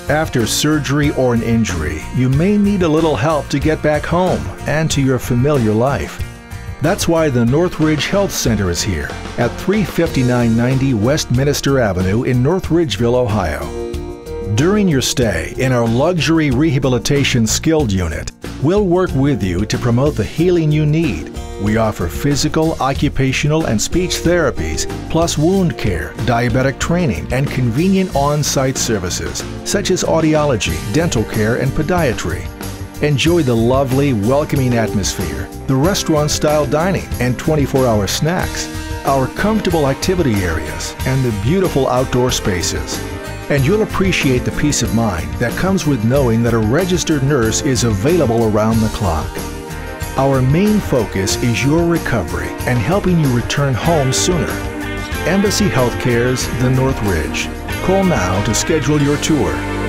After surgery or an injury, you may need a little help to get back home and to your familiar life. That's why the Northridge Health Center is here at 35990 Westminster Avenue in North Ridgeville, Ohio. During your stay in our luxury rehabilitation skilled unit, we'll work with you to promote the healing you need. We offer physical, occupational, and speech therapies, plus wound care, diabetic training, and convenient on-site services, such as audiology, dental care, and podiatry. Enjoy the lovely, welcoming atmosphere, the restaurant-style dining, and 24-hour snacks, our comfortable activity areas, and the beautiful outdoor spaces. And you'll appreciate the peace of mind that comes with knowing that a registered nurse is available around the clock. Our main focus is your recovery and helping you return home sooner. Embassy Healthcare's The Northridge. Call now to schedule your tour.